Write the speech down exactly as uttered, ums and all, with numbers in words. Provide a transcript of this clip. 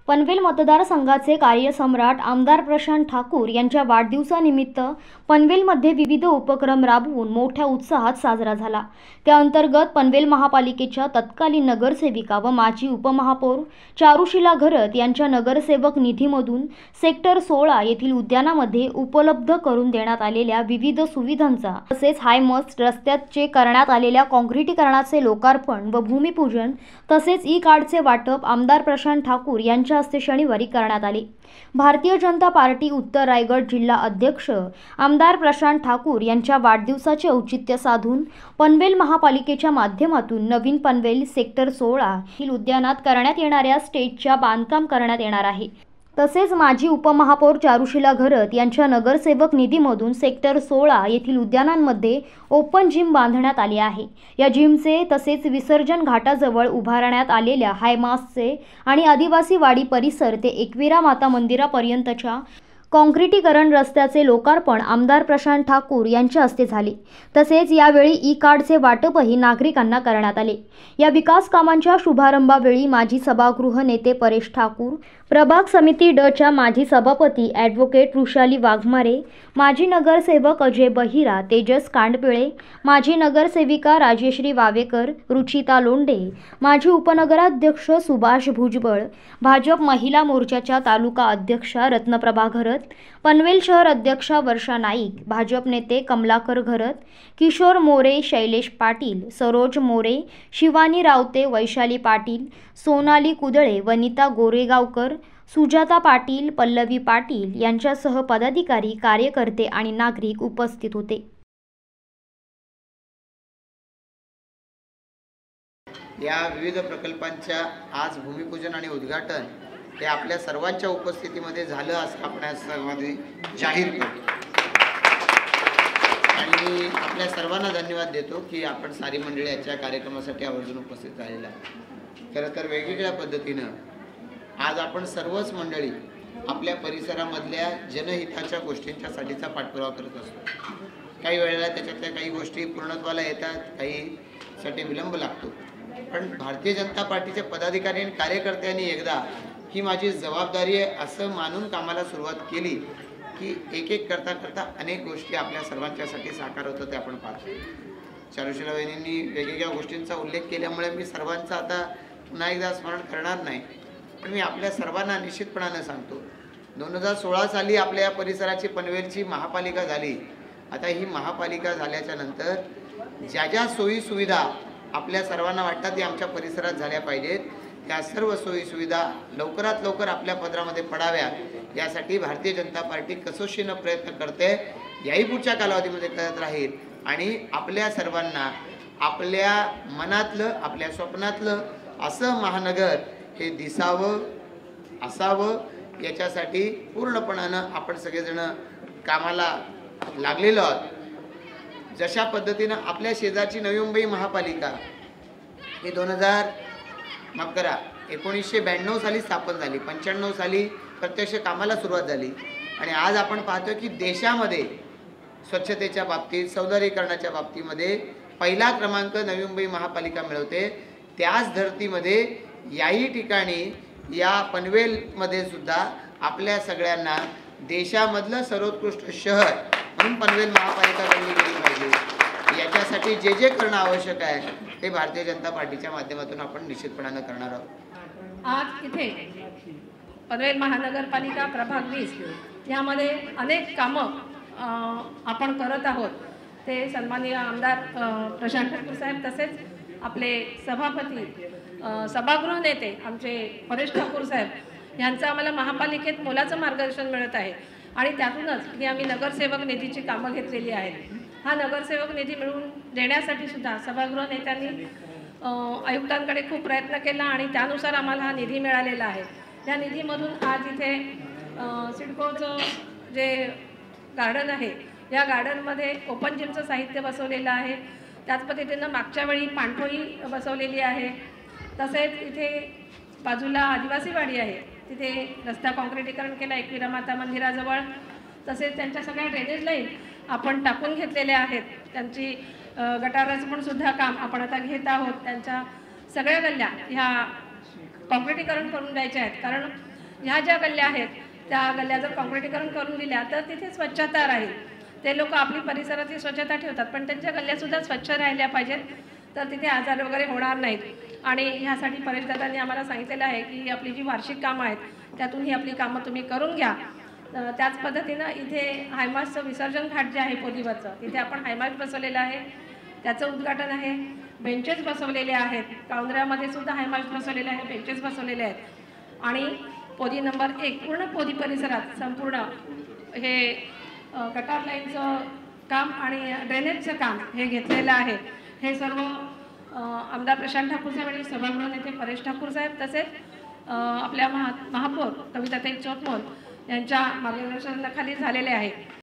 पनवेल मतदारसंघाचे कार्यसम्राट आमदार प्रशांत ठाकूर यांच्या वाढदिवसानिमित्त पनवेलमध्ये विविध उपक्रम राबवून मोठ्या उत्साहात साजरा झाला। त्या अंतर्गत पनवेल महापालिकेच्या तत्कालीन नगरसेविका व माजी उपमहापौर चारुशीला घरत यांच्या नगरसेवक निधीमधून सेक्टर सोळा येथील उद्यानामध्ये उपलब्ध करून देण्यात आलेल्या विविध सुविधांचा तसेच हायमस्ट रस्त्याचे करण्यात आलेल्या काँक्रिटीकरणाचे लोकार्पण व भूमिपूजन तसेच ई कार्डचे वाटप आमदार प्रशांत ठाकूर यांच्या हस्ते शनिवारी करण्यात आले। भारतीय जनता पार्टी उत्तर रायगड जिल्हा अध्यक्ष आमदार प्रशांत ठाकूर यांच्या वाढदिवसाचे औचित्य साधून पनवेल महापालिकेच्या माध्यमातून नवीन पनवेल सेक्टर सोळा येथील उद्यानात करण्यात येणाऱ्या स्टेजच्या बांधकाम करण्यात येणार आहे। तसेच माजी उपमहापौर चारुशीला घरत यांच्या नगरसेवक निधीमधून सेक्टर सोळा येथील उद्यानांमध्ये ओपन जिम बांधण्यात आले आहे। या जिमचे तसेच विसर्जन घाटाजवळ उभारण्यात आलेल्या हायमास्टचे आणि आदिवासी वाडी परिसर ते एकविरा माता मंदिरापर्यंतच्या काँक्रिटीकरण रस्त्याचे लोकार्पण आमदार प्रशांत ठाकूर यांच्या हस्ते झाले। तसेच यावेळी ई कार्डचे वाटपही नागरिकांना करण्यात आले। या विकास कामांच्या शुभारंभावेळी माजी सभागृह नेते परेश ठाकूर, प्रभाग समिती ड च्या माजी सभापती ॲडव्होकेट वृषाली वाघमारे, माजी नगरसेवक अजय बहिरा, तेजस कांडपिळे, माजी नगरसेविका राजेश्री वावेकर, रुचिता लोंढे, माजी उपनगराध्यक्ष सुभाष भुजबळ, भाजप महिला मोर्चाच्या तालुका अध्यक्षा रत्नप्रभा घरत, पनवेल शहर अध्यक्षा वर्षा नाईक, भाजप नेते कमलाकर घरत, किशोर मोरे, शैलेश पाटील, सरोज मोरे, शिवानी रावते, वैशाली पाटील, सोनाली कुदळे, वनिता गोरेगावकर, सुजाता पाटील, पल्लवी पाटील यांच्यासह पदाधिकारी, कार्यकर्ते आणि नागरिक उपस्थित होते। या विविध प्रकल्पांच्या आज भूमिपूजन आणि उद्घाटन हे आपल्या सर्वांच्या उपस्थितीमध्ये झालं असं आपण सर्वांनी जाहीर करतो आणि आपल्या सर्वांना धन्यवाद देतो की आपण सारी मंडळी याच्या कार्यक्रमासाठी आवर्जून उपस्थित झालेला आहे। खरं तर वेगवेगळ्या पद्धतीनं आज आपण सर्वच मंडळी आपल्या परिसरामधल्या जनहिताच्या गोष्टींच्यासाठीचा पाठपुरावा करत असतो। काही वेळेला त्याच्यातल्या काही गोष्टी पूर्णत्वाला येतात, काहीसाठी विलंब लागतो, पण भारतीय जनता पार्टीचे पदाधिकारी आणि कार्यकर्त्यांनी एकदा ही माझी जबाबदारी आहे असं मानून कामाला सुरुवात केली की एक एक करता करता अनेक गोष्टी आपल्या सर्वांच्यासाठी साकार होतं ते आपण पाहतो। चारुशीला वहिनींनी वेगवेगळ्या गोष्टींचा उल्लेख केल्यामुळे मी सर्वांचा आता पुन्हा एकदा स्मरण करणार नाही, पण मी आपल्या सर्वांना निश्चितपणाने सांगतो, दोन हजार सोळा साली आपल्या या परिसराची पनवेलची महापालिका झाली। आता ही महापालिका झाल्याच्या नंतर ज्या ज्या सोयी सुविधा आपल्या सर्वांना वाटतात की आमच्या परिसरात झाल्या पाहिजेत, त्या सर्व सोयी सुविधा लवकरात लवकर आपल्या पदरामध्ये पडाव्या यासाठी भारतीय जनता पार्टी कसोशीनं प्रयत्न करते, याही पुढच्या कालावधीमध्ये करत राहील आणि आपल्या सर्वांना आपल्या मनातलं, आपल्या स्वप्नातलं असं महानगर हे दिसावं, असावं याच्यासाठी पूर्णपणानं आपण सगळेजण कामाला लागलेलो आहोत। जशा पद्धतीनं आपल्या शेजारची नवी मुंबई महापालिका ही दोन हजार माफ करा एकोणीसशे ब्याण्णव साली स्थापन झाली, पंच्याण्णव साली प्रत्यक्ष कामाला सुरुवात झाली आणि आज आपण पाहतो की देशामध्ये स्वच्छतेच्या बाबतीत, सौंदर्यीकरणाच्या बाबतीमध्ये पहिला क्रमांक नवी मुंबई महापालिका मिळवते। त्याच धर्तीमध्ये याही ठिकाणी या पनवेलमध्ये सुद्धा आपल्या सगळ्यांना देशामधलं सर्वोत्कृष्ट शहर म्हणून पनवेल महापालिका बनली गेली पाहिजे। याच्यासाठी जे जे करणं आवश्यक आहे ते भारतीय जनता पार्टीच्या माध्यमातून आपण निश्चितपणाने करणार आहोत। आज इथे पनवेल महानगरपालिका प्रभाग वीस यामध्ये अनेक कामं आपण करत आहोत। ते सन्माननीय आमदार प्रशांत ठाकूर साहेब तसेच आपले सभापती सभागृह नेते आमचे परेश ठाकूर साहेब यांचं आम्हाला महापालिकेत मोलाचं मार्गदर्शन मिळत आहे आणि त्यातूनच ही आम्ही नगरसेवक निधीची कामं घेतलेली आहेत। हा नगरसेवक निधी मिळवून देण्यासाठी सुद्धा सभागृह नेत्यांनी आयुक्तांकडे खूप प्रयत्न केला आणि त्यानुसार आम्हाला हा निधी मिळालेला आहे। त्या निधीमधून आज इथे सिडकोचं जे गार्डन आहे या गार्डनमध्ये ओपन जिमचं साहित्य बसवलेलं आहे। त्याच पद्धतीनं मागच्या वेळी पाणपोळी बसवलेली आहे। तसेच इथे बाजूला आदिवासी वाडी आहे, तिथे रस्ता काँक्रिटीकरण केलं एकविरा माता मंदिराजवळ। तसेच त्यांच्या सगळ्या ड्रेनेज लाईन आपण टाकून घेतलेल्या आहेत, त्यांची गटाराचं पण सुद्धा काम आपण आता घेत आहोत। त्यांच्या सगळ्या गल्ल्या ह्या काँक्रिटीकरण करून द्यायच्या आहेत, कारण ह्या ज्या गल्ल्या आहेत त्या गल्ल्या जर काँक्रिटीकरण करून दिल्या तर तिथे स्वच्छता राहील. ते लोक आपली परिसराची स्वच्छता ठेवतात, पण त्यांच्या गल्ल्यासुद्धा स्वच्छ राहिल्या पाहिजेत, तर तिथे आजार वगैरे होणार नाहीत. आणि ह्यासाठी परेशदादांनी आम्हाला सांगितलेलं आहे की आपली जी वार्षिक कामं आहेत त्यातून ही आपली कामं तुम्ही करून घ्या. त्याच पद्धतीनं इथे हायमास्टचं विसर्जन घाट जे आहे पोदीवरचं, तिथे आपण हायमास्ट बसवलेलं आहे, त्याचं उद्घाटन आहे. बेंचेस बसवलेले आहेत, काउंद्र्यामध्ये सुद्धा हायमास्ट बसवलेले आहे, बेंचेस बसवलेले आहेत. आणि पोदी नंबर एक पूर्ण पोदी परिसरात संपूर्ण हे गटार लाईनचं काम आणि ड्रेनेजचं काम हे घेतलेलं आहे. हे सर्व आमदार प्रशांत ठाकूर साहेब आणि सभागृह नेते परेश ठाकूर साहेब तसेच आपल्या महा महापौर कविताताई चोतमोल यांच्या मार्गदर्शनाखाली झालेले आहे.